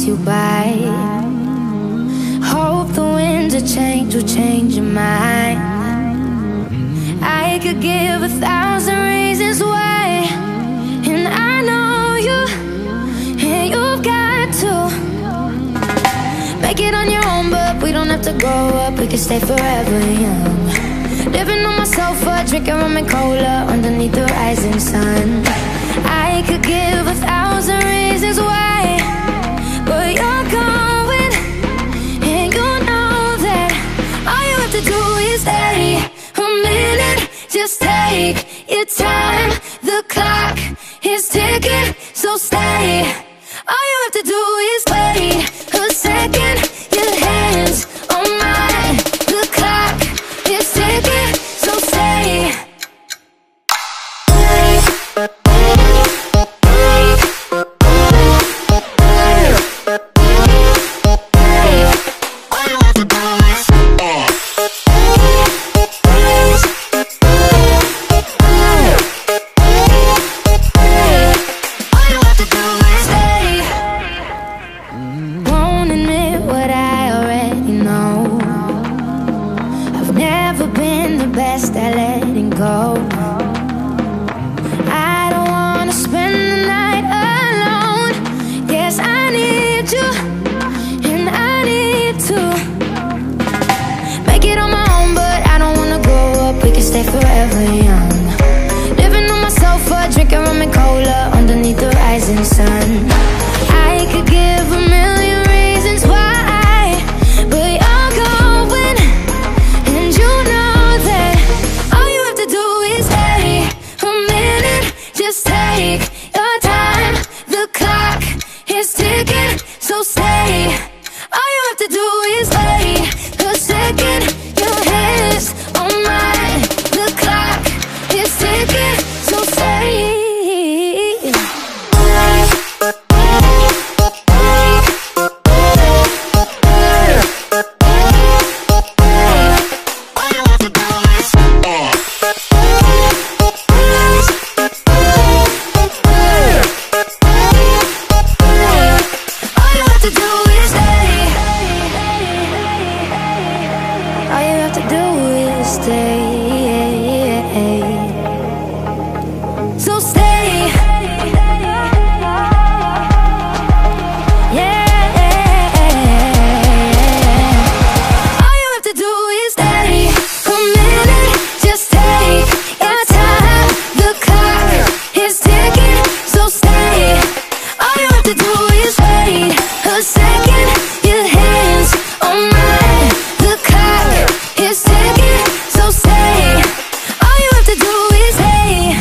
pass you by. Hope the winds of change will change your mind. I could give 1,000 reasons why, and I know you, and you've got to make it on your own, but we don't have to grow up, we can stay forever young. Living on my sofa, drinking rum and cola underneath the rising sun. I could give 1,000 reasons why, but you're going, and you know that all you have to do is stay a minute. Just take your time, the clock is ticking, so stay. All you have to do is wait a second. Your hands on mine, the clock is ticking, so stay. Best at letting go. I don't wanna spend the night alone. Yes, I need you, and I need to make it on my own, but I don't wanna grow up, we can stay forever young. Living on my sofa, drinking rum and cola underneath the rising sun. I could give 1,000,000 reasons why, but you're going, and you know that all you have to do is stay a minute. Just take your time, the clock is ticking, so stay. All you have to do is wait a second. Your hands on mine, the clock is ticking, so stay. So stay. Yeah. All you have to do is stay a minute. Just take your time, the clock is ticking, so stay. All you have to do is wait a second. Your hands on mine, the clock is ticking, so stay. All you have to do is stay.